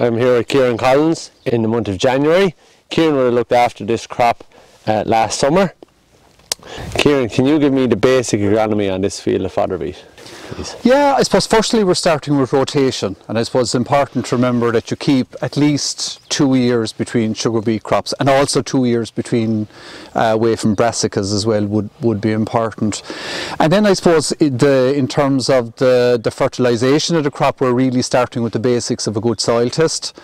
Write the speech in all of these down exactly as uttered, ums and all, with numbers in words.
I'm here with Ciaran Collins in the month of January. Ciaran would have looked after this crop uh, last summer. Ciaran, can you give me the basic agronomy on this field of fodder beet, please? Yeah, I suppose firstly we're starting with rotation, and I suppose it's important to remember that you keep at least two years between sugar beet crops, and also two years between uh, away from brassicas as well would, would be important. And then I suppose it, the, in terms of the, the fertilisation of the crop, we're really starting with the basics of a good soil test.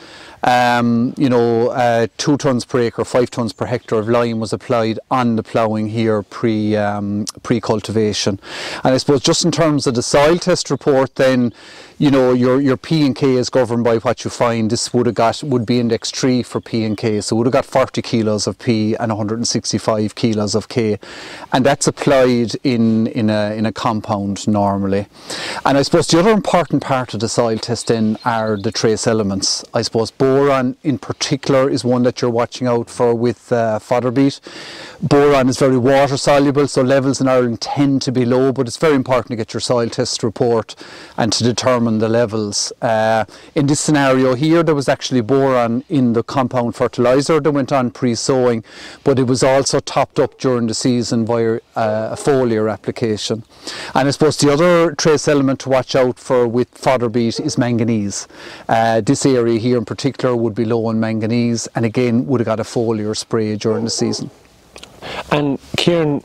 Um, you know, uh, two tonnes per acre, five tonnes per hectare of lime was applied on the ploughing here pre um, pre cultivation. And I suppose just in terms of the soil test report, then you know your your P and K is governed by what you find. This would have got would be index three for P and K, so would have got forty kilos of P and one hundred sixty-five kilos of K, and that's applied in in a in a compound normally. And I suppose the other important part of the soil testing are the trace elements. I suppose boron in particular is one that you're watching out for with uh, fodder beet. Boron is very water soluble, so levels in Ireland tend to be low, but it's very important to get your soil test report and to determine the levels. Uh, in this scenario here, there was actually boron in the compound fertiliser that went on pre-sowing, but it was also topped up during the season via uh, a foliar application. And I suppose the other trace element to watch out for with fodder beet is manganese. Uh, this area here in particular would be low in manganese, and again would have got a foliar spray during the season. And Ciaran,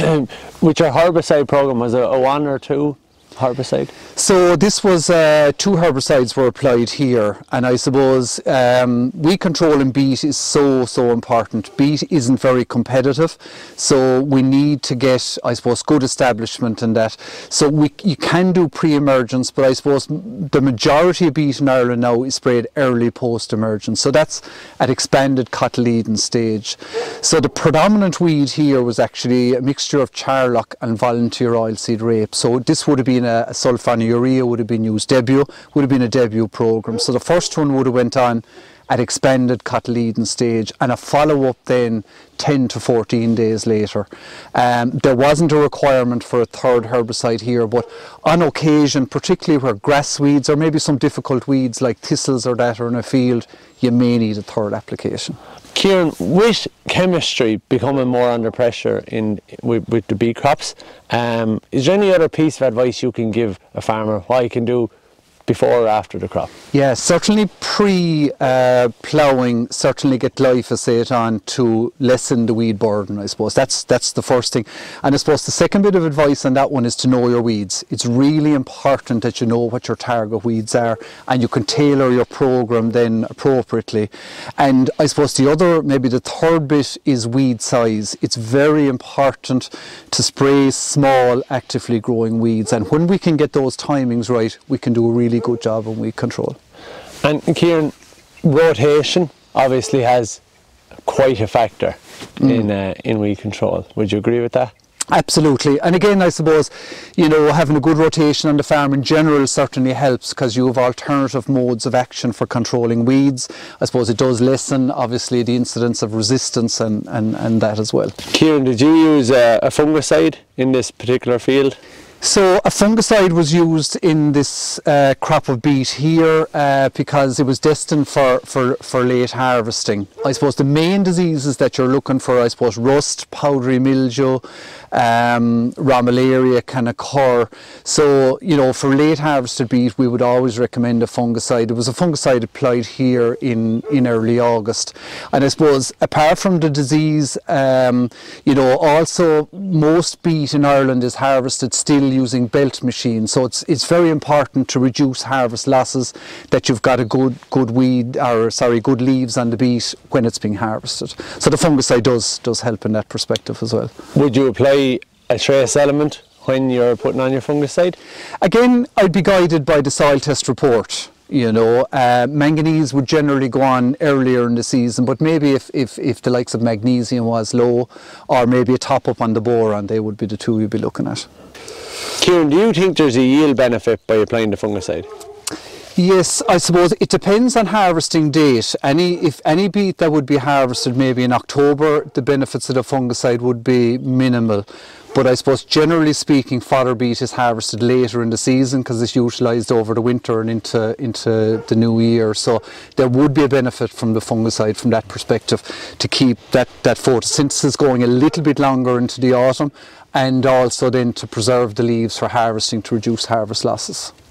with your herbicide program, was it a one or two herbicide? So this was uh, two herbicides were applied here, and I suppose um, weed control in beet is so so important. Beet isn't very competitive, so we need to get, I suppose, good establishment in that. So we you can do pre-emergence, but I suppose the majority of beet in Ireland now is sprayed early post-emergence, so that's at expanded cotyledon stage. So the predominant weed here was actually a mixture of charlock and volunteer oilseed rape. So this would have been a, a sulfonylurea would have been used, debut would have been a debut program. So the first one would have went on at expanded cotyledon stage, and a follow-up then ten to fourteen days later. Um, there wasn't a requirement for a third herbicide here, but on occasion, particularly where grass weeds or maybe some difficult weeds like thistles or that are in a field, you may need a third application. Ciaran, with chemistry becoming more under pressure in with, with the beet crops, um, is there any other piece of advice you can give a farmer what he can do before or after the crop? Yeah, certainly pre-ploughing, uh, certainly get glyphosate on to lessen the weed burden, I suppose. That's that's the first thing. And I suppose the second bit of advice on that one is to know your weeds. It's really important that you know what your target weeds are, and you can tailor your program then appropriately. And I suppose the other, maybe the third bit is weed size. It's very important to spray small, actively growing weeds. And when we can get those timings right, we can do a really good job on weed control. And Ciaran, rotation obviously has quite a factor mm. in uh, in weed control. Would you agree with that? Absolutely. And again, I suppose, you know, having a good rotation on the farm in general certainly helps, because you have alternative modes of action for controlling weeds. I suppose it does lessen, obviously, the incidence of resistance and, and, and that as well. Ciaran, did you use a, a fungicide in this particular field? So a fungicide was used in this uh, crop of beet here uh, because it was destined for, for, for late harvesting. I suppose the main diseases that you're looking for, I suppose rust, powdery mildew, um, raw malaria can occur. So, you know, for late harvested beet, we would always recommend a fungicide. There was a fungicide applied here in, in early August. And I suppose apart from the disease, um, you know, also most beet in Ireland is harvested still using belt machines, so it's it's very important to reduce harvest losses, that you've got a good good weed or sorry good leaves on the beet when it's being harvested. So the fungicide does does help in that perspective as well. Would you apply a trace element when you're putting on your fungicide? Again, I'd be guided by the soil test report. You know, uh, manganese would generally go on earlier in the season, but maybe if, if, if the likes of magnesium was low, or maybe a top up on the boron, they would be the two you'd be looking at. Ciaran, do you think there's a yield benefit by applying the fungicide? Yes, I suppose it depends on harvesting date. Any if any beet that would be harvested maybe in October, the benefits of the fungicide would be minimal. But I suppose generally speaking, fodder beet is harvested later in the season because it's utilised over the winter and into into the new year. So there would be a benefit from the fungicide from that perspective to keep that, that photosynthesis going a little bit longer into the autumn, and also then to preserve the leaves for harvesting to reduce harvest losses.